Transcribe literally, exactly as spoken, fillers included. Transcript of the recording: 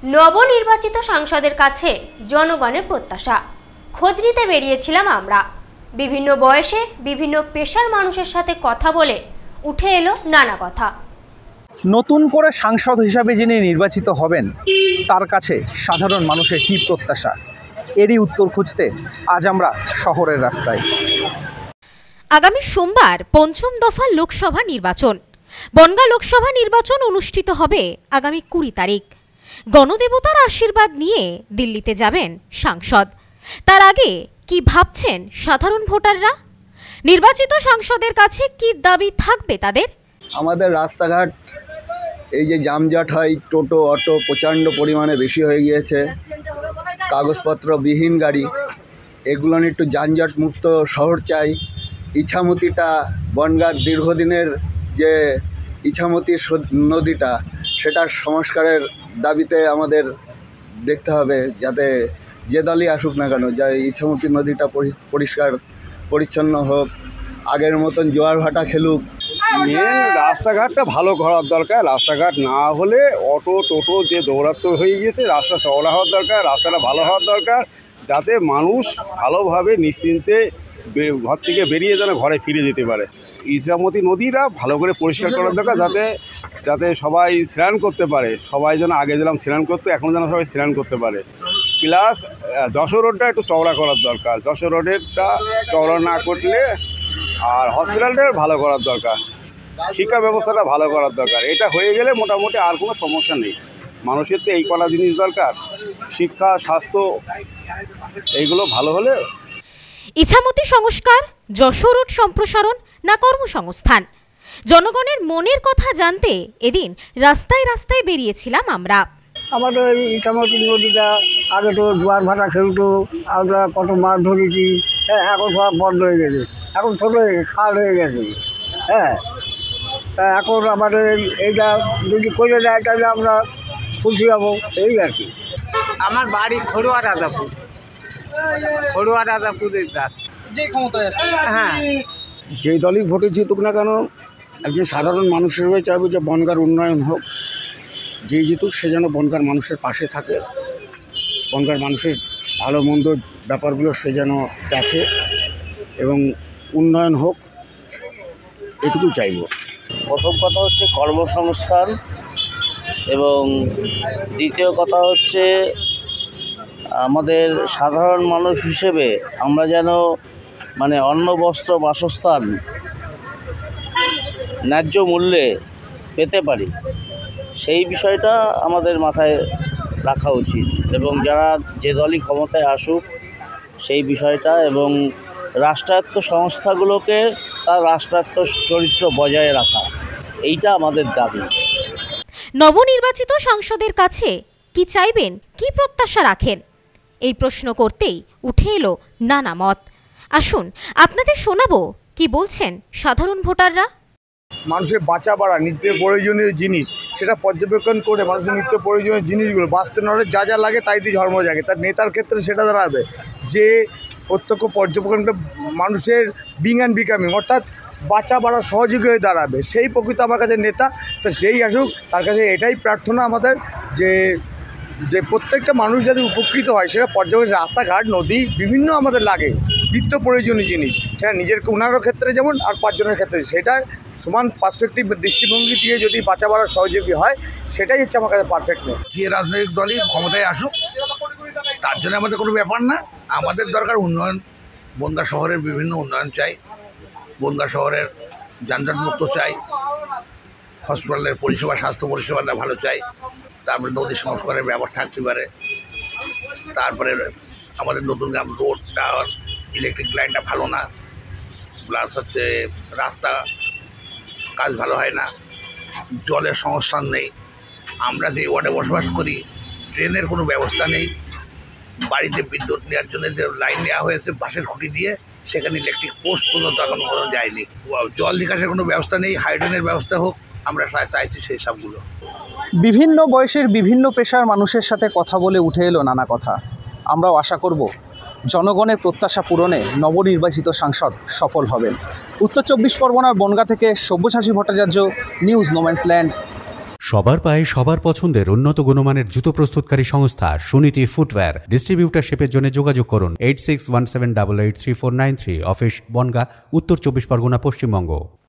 নবনির্বাচিত সাংসদের কাছে জনগণের প্রত্যাশা। খোঁজ নিতে বেরিয়েছিলাম আমরা। বিভিন্ন বয়সে বিভিন্ন পেশার মানুষের সাথে কথা বলে উঠে এলো নানা কথা। নতুন করে সাংসদ হিসাবে যিনি নির্বাচিত হবেন তার কাছে সাধারণ মানুষের কী প্রত্যাশা, এরই উত্তর খুঁজতে আজ আমরা শহরের রাস্তায়। আগামী সোমবার পঞ্চম দফা লোকসভা নির্বাচন। বনগাঁ লোকসভা নির্বাচন অনুষ্ঠিত হবে আগামী কুড়ি তারিখ। গণদেবতার আশীর্বাদ নিয়ে দিল্লিতে যাবেন সাংসদ। তার আগে কি ভাবছেন সাধারণ ভোটাররা? নির্বাচিত সাংসদের কাছে কি দাবি থাকবে তাদের? আমাদের রাস্তাঘাট এই যে জামজট হয়, টোটো অটো প্রচণ্ড পরিমাণে বেশি হয়ে গিয়েছে, কাগজপত্র বিহীন গাড়ি, এগুলো নিয়ে একটু যানজট মুক্ত শহর চাই। ইছামতিটা বনগাঁর দীর্ঘদিনের যে ইছামতি নদীটা, সেটার সংস্কারের দাবিতে আমাদের দেখতে হবে, যাতে যে দলই আসুক না কেন, যা ইছামতি নদীটা পরিষ্কার পরিচ্ছন্ন হোক, আগের মতন জোয়ার ভাটা খেলুক। মেন রাস্তাঘাটটা ভালো করার দরকার। রাস্তাঘাট না হলে অটো টোটো যে দৌরাত্ম্য হয়ে গিয়েছে, রাস্তা চওড়া হওয়ার দরকার, রাস্তাটা ভালো হওয়ার দরকার, যাতে মানুষ ভালোভাবে নিশ্চিন্তে ঘর থেকে বেরিয়ে যেন ঘরে ফিরে যেতে পারে। ইছামতি নদীটা ভালো করে পরিষ্কার করার দরকার, যাতে যাতে সবাই স্নান করতে পারে। সবাই যেন আগে যেরকম স্নান করতো, এখন যেন সবাই স্নান করতে পারে। প্লাস যশোর রোডটা একটু চওড়া করার দরকার। যশোর রোডেরটা চওড়া না করলে, আর হসপিটালটা ভালো করার দরকার, শিক্ষা ব্যবস্থাটা ভালো করার দরকার। এটা হয়ে গেলে মোটামুটি আর কোনো সমস্যা নেই। মানুষের তো এই কটা জিনিস দরকার, শিক্ষা, স্বাস্থ্য, এইগুলো ভালো হলে। ইছামতি সংস্কার, যশোর রোড সম্প্রসারণ না কর্মসংস্থান, জনগণের মনের কথা জানতে এদিন রাস্তায় রাস্তায় বেরিয়েছিলাম আমরা। আমাদের এই ইছামতি নদীটা আগে তো জোয়ার ভাটা খেলতো, আমরা কত মাছ ধরেছি, হ্যাঁ, এখন সব বন্ধ হয়ে গেছে, এখন ছোটো হয়ে গেছে, খাল হয়ে গেছে। হ্যাঁ, তা এখন আমাদের এইটা যদি করে দেয় তাহলে আমরা খুশি হবো, এই আর কি। আমার বাড়ি খড়ুয়া রাজাপুর, খড়ুয়া রাজাপুরের রাস্তা। যে ক্ষমতায় আছে, হ্যাঁ, যেই দলই ভোটে জিতুক না কেন, একজন সাধারণ মানুষের হয়ে চাইবো যে বনগাঁর উন্নয়ন হোক। যেই জিতুক সে যেন বনগাঁর মানুষের পাশে থাকে, বনগাঁর মানুষের ভালো মন্দ ব্যাপারগুলো সে যেন দেখে এবং উন্নয়ন হোক, এটুকু চাইব। প্রথম কথা হচ্ছে কর্মসংস্থান, এবং দ্বিতীয় কথা হচ্ছে আমাদের সাধারণ মানুষ হিসেবে আমরা যেন মানে অন্ন বস্ত্র বাসস্থান ন্যায্য মূল্যে পেতে পারি, সেই বিষয়টা আমাদের মাথায় রাখা উচিত। এবং যারা যে দলই ক্ষমতায় আসুক সেই বিষয়টা, এবং রাষ্ট্রায়ত্ত সংস্থাগুলোকে তার রাষ্ট্রায়ত্ত চরিত্র বজায় রাখা, এইটা আমাদের দাবি। নবনির্বাচিত সাংসদের কাছে কি চাইবেন, কি প্রত্যাশা রাখেন, এই প্রশ্ন করতেই উঠে এলো নানা মত। আসুন আপনাদের শোনাবো কি বলছেন সাধারণ ভোটাররা। মানুষের বাঁচা বাড়া নিত্য প্রয়োজনীয় জিনিস, সেটা পর্যবেক্ষণ করে মানুষের নিত্য প্রয়োজনীয় জিনিসগুলো বাস্তবায়নের যা যা লাগে তাই দিয়ে ধর্ম জাগে। তার নেতার ক্ষেত্রে সেটা দাঁড়াবে যে প্রত্যক্ষ পর্যবেক্ষণটা মানুষের বিং অ্যান্ড বিকামিং, অর্থাৎ বাঁচা বাড়া সহযোগী হয়ে দাঁড়াবে, সেই প্রকৃত আমার কাছে নেতা। তো সেই আসুক, তার কাছে এটাই প্রার্থনা আমাদের, যে যে প্রত্যেকটা মানুষ যাতে উপকৃত হয়, সেটা পর্যবেক্ষণ, রাস্তাঘাট, নদী, বিভিন্ন আমাদের লাগে নিত্য প্রয়োজনীয় জিনিস, সেটা নিজের ওনারও ক্ষেত্রে যেমন আর পাঁচজনের ক্ষেত্রে, সেটা সমান পার্সপেক্টিভ দৃষ্টিভঙ্গি দিয়ে যদি বাঁচা বাড়ার সহযোগী হয়, সেটাই হচ্ছে আমার কাছে পারফেক্টনেস। যে রাজনৈতিক দলই ক্ষমতায় আসুক তার জন্য আমাদের কোনো ব্যাপার না। আমাদের দরকার উন্নয়ন। বনগাঁ শহরের বিভিন্ন উন্নয়ন চাই, বনগাঁ শহরের যানজট মুক্ত চাই, হসপিটালের পরিষেবা, স্বাস্থ্য পরিষেবাটা ভালো চাই, তারপরে নদী সংস্কারের ব্যাপার থাকতে পারে, তারপরে আমাদের নতুন গ্রাম রোডটা, ইলেকট্রিক লাইনটা ভালো না, প্লাস হচ্ছে রাস্তা কাজ ভালো হয় না, জলের সংস্থান নেই। আমরা যে ওয়ার্ডে বসবাস করি ট্রেনের কোনো ব্যবস্থা নেই, বাড়িতে বিদ্যুৎ নেওয়ার জন্য যে লাইন নেওয়া হয়েছে বাঁশের খুঁটি দিয়ে, সেখানে ইলেকট্রিক পোস্ট পর্যন্ত এখনো কোনো যায়নি। জল নিকাশের কোনো ব্যবস্থা নেই, হাইড্রেনের ব্যবস্থা হোক, আমরা চাইছি সেই সবগুলো। বিভিন্ন বয়সের বিভিন্ন পেশার মানুষের সাথে কথা বলে উঠে এলো নানা কথা। আমরাও আশা করব জনগণের প্রত্যাশা পূরণে নবনির্বাচিত সাংসদ সফল হবেন। উত্তর চব্বিশ পরগনার বনগাঁ থেকে সব্যসাচী ভট্টাচার্য, নিউজ নোম্যান্সল্যান্ড। সবার পায়ে সবার পছন্দের উন্নত গুণমানের জুতো প্রস্তুতকারী সংস্থা সুনীতি ফুটওয়্যার। ডিস্ট্রিবিউটারশিপের জন্য যোগাযোগ করুন eight six one seven double eight three four nine three. Office Bongaon, উত্তর চব্বিশ পরগনা, পশ্চিমবঙ্গ।